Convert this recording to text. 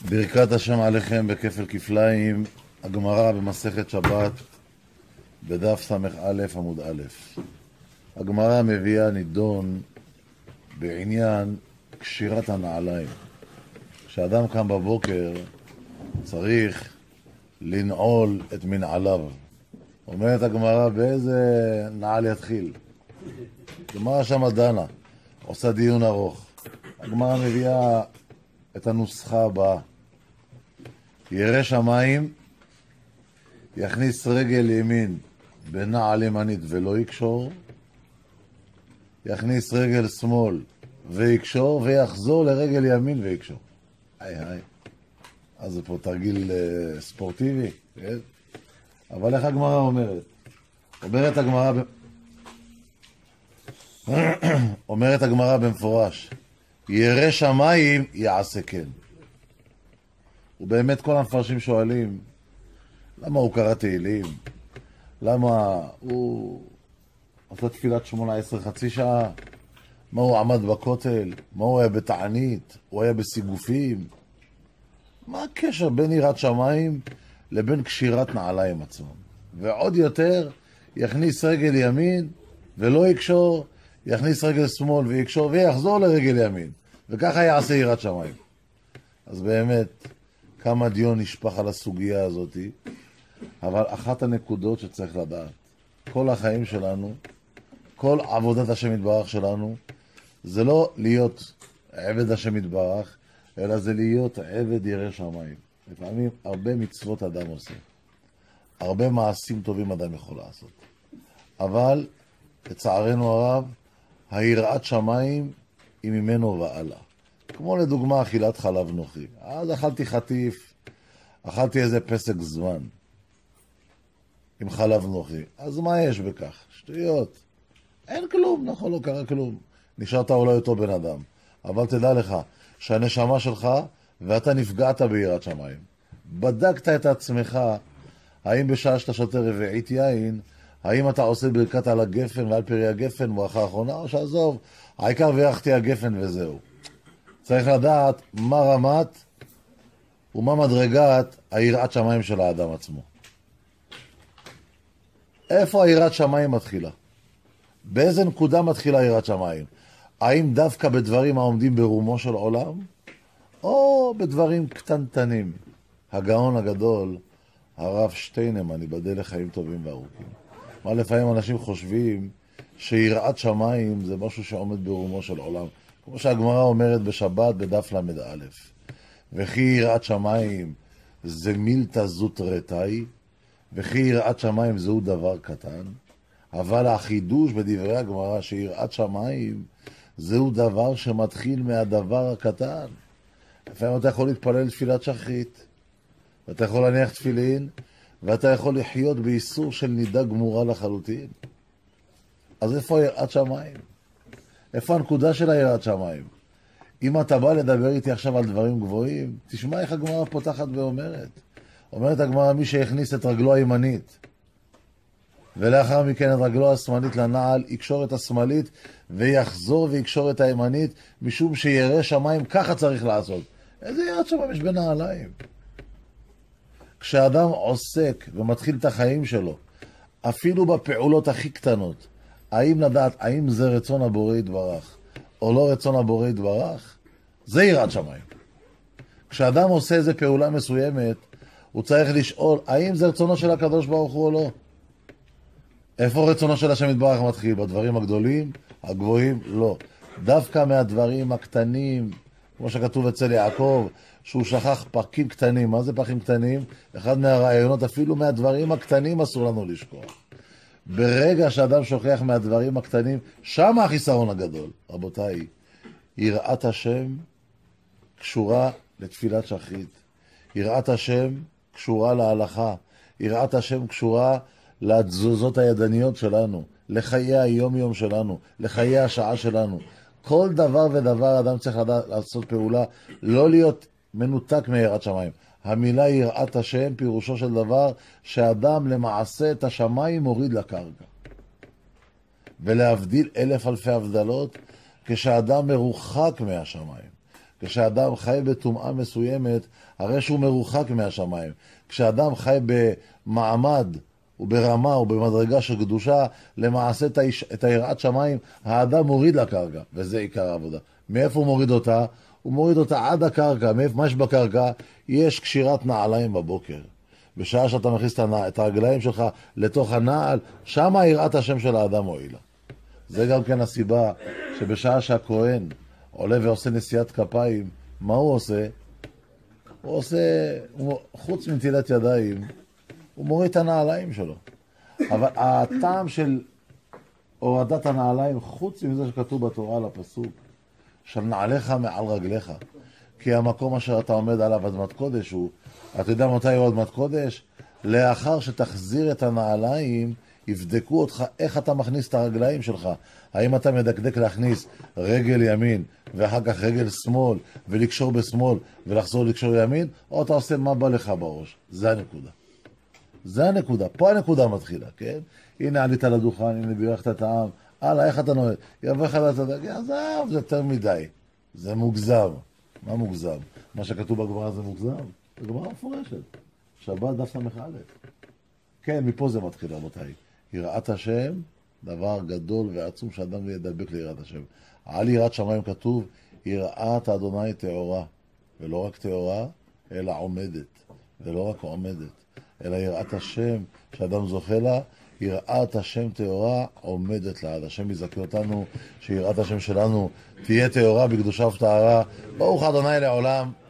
ברכת השם עליכם בכפל כפליים, הגמרא במסכת שבת בדף ס"א עמוד א'. הגמרא מביאה נידון בעניין קשירת הנעליים. כשאדם קם בבוקר צריך לנעול את מנעליו. אומרת הגמרא באיזה נעל יתחיל. הגמרא שם דנה, עושה דיון ארוך. הגמרא מביאה את הנוסחה הבאה: ירא שמיים, יכניס רגל ימין בנעל ימנית ולא יקשור, יכניס רגל שמאל ויקשור, ויחזור לרגל ימין ויקשור. היי. אז זה פה תרגיל ספורטיבי, כן? אבל איך הגמרא אומרת? אומרת הגמרא במפורש, ירא שמיים יעשה כן. ובאמת כל המפרשים שואלים, למה הוא קרא תהילים? למה הוא עשה תפילת 18 חצי שעה? מה הוא עמד בכותל? מה הוא היה בתענית? הוא היה בסיגופים? מה הקשר בין יראת שמיים לבין קשירת נעליים עצמם? ועוד יותר, יכניס רגל ימין ולא יקשור, יכניס רגל שמאל ויקשור ויחזור לרגל ימין. וככה יעשה יראת שמיים. אז באמת, כמה דיון נשפך על הסוגיה הזאת, אבל אחת הנקודות שצריך לדעת, כל החיים שלנו, כל עבודת השם יתברך שלנו, זה לא להיות עבד השם יתברך, אלא זה להיות עבד ירא שמיים. לפעמים הרבה מצוות אדם עושה, הרבה מעשים טובים אדם יכול לעשות, אבל לצערנו הרב, היראת שמיים היא ממנו והלאה. כמו לדוגמה אכילת חלב נוחי. אז אכלתי חטיף, אכלתי איזה פסק זמן עם חלב נוחי. אז מה יש בכך? שטויות. אין כלום, נכון, לא קרה כלום. נשארת אולי אותו בן אדם. אבל תדע לך שהנשמה שלך ואתה נפגעת ביראת שמיים. בדקת את עצמך, האם בשעה שאתה שותה רביעית יין, האם אתה עושה ברכת על הגפן ועל פרי הגפן ברכה האחרונה, או שעזוב, העיקר ויחתי הגפן וזהו. צריך לדעת מה רמת ומה מדרגת היראת שמיים של האדם עצמו. איפה היראת שמיים מתחילה? באיזה נקודה מתחילה יראת שמיים? האם דווקא בדברים העומדים ברומו של עולם, או בדברים קטנטנים? הגאון הגדול, הרב שטיינמן, ייבדל לחיים טובים וארוכים. מה לפעמים אנשים חושבים שיראת שמיים זה משהו שעומד ברומו של עולם. כמו שהגמרא אומרת בשבת בדף למד א', וכי יראת שמיים זה מילתא זוטרתאי, וכי יראת שמיים זהו דבר קטן. אבל החידוש בדברי הגמרא שיראת שמיים זהו דבר שמתחיל מהדבר הקטן. לפעמים אתה יכול להתפלל תפילת שחרית, ואתה יכול להניח תפילין, ואתה יכול לחיות באיסור של נידה גמורה לחלוטין. אז איפה יראת שמיים? איפה הנקודה של היראת שמיים? אם אתה בא לדבר איתי עכשיו על דברים גבוהים, תשמע איך הגמרא פותחת ואומרת. אומרת הגמרא, מי שהכניס את רגלו הימנית, ולאחר מכן את רגלו השמאלית לנעל, יקשור את השמאלית, ויחזור ויקשור את הימנית, משום שירא שמיים ככה צריך לעשות. איזה יראת שמיים יש בנעליים? כשאדם עוסק ומתחיל את החיים שלו, אפילו בפעולות הכי קטנות, האם לדעת, האם זה רצון הבורא יתברך, או לא רצון הבורא יתברך, זה יראת שמיים. כשאדם עושה איזו פעולה מסוימת, הוא צריך לשאול, האם זה רצונו של הקדוש ברוך הוא או לא? איפה רצונו של השם יתברך מתחיל? בדברים הגדולים, הגבוהים? לא. דווקא מהדברים הקטנים, כמו שכתוב אצל יעקב, שהוא שכח פרקים קטנים. מה זה פרקים קטנים? אחד מהרעיונות, אפילו מהדברים הקטנים אסור לנו לשכוח. ברגע שאדם שוכח מהדברים הקטנים, שם החיסרון הגדול. רבותיי, יראת השם קשורה לתפילת שחרית. יראת השם קשורה להלכה. יראת השם קשורה לתזוזות הידניות שלנו, לחיי היום-יום שלנו, לחיי השעה שלנו. כל דבר ודבר אדם צריך לעשות פעולה, לא להיות מנותק מיראת שמיים. המילה יראת השם פירושו של דבר שאדם למעשה את השמיים מוריד לקרקע. ולהבדיל אלף אלפי הבדלות, כשאדם מרוחק מהשמיים, כשאדם חי בטומאה מסוימת, הרי שהוא מרוחק מהשמיים. כשאדם חי במעמד וברמה ובמדרגה של קדושה, למעשה את היראת שמיים, האדם מוריד לקרקע, וזה עיקר העבודה. מאיפה הוא מוריד אותה? הוא מוריד אותה עד הקרקע. מה יש בקרקע? יש קשירת נעליים בבוקר. בשעה שאתה מכניס את הרגליים שלך לתוך הנעל, שמה יראת השם של האדם מועילה. זה גם כן הסיבה שבשעה שהכהן עולה ועושה נשיאת כפיים, מה הוא עושה? חוץ מנטילת ידיים, הוא מוריד את הנעליים שלו. אבל הטעם של הורדת הנעליים, חוץ מזה שכתוב בתורה על הפסוק, של נעליך מעל רגליך, כי המקום אשר אתה עומד עליו אדמת קודש הוא, אתה יודע מתי הוא אדמת קודש? לאחר שתחזיר את הנעליים, יבדקו אותך איך אתה מכניס את הרגליים שלך. האם אתה מדקדק להכניס רגל ימין ואחר כך רגל שמאל ולקשור בשמאל ולחזור לקשור ימין, או אתה עושה מה בא לך בראש. זה הנקודה. זה הנקודה. פה הנקודה מתחילה, כן? הנה עלית לדוכן, הנה בירכת את העם. הלאה, איך אתה נוהד? יבוא לך לדעת, עזב, זה יותר מדי. זה מוגזם. מה מוגזם? מה שכתוב בגמרא זה מוגזם? זה גמרא מפורשת. שבת דף ס"א. כן, מפה זה מתחיל, רבותיי. יראת השם, דבר גדול ועצום שאדם ידבק ליראת השם. על יראת שמיים כתוב, יראת אדוני טהורה. ולא רק טהורה, אלא עומדת. ולא רק עומדת, אלא יראת השם שאדם זוכה לה, יראת השם טהורה עומדת לעד. השם יזכה אותנו שיראת השם שלנו תהיה טהורה בקדושה וטהרה. ברוך אדוני לעולם.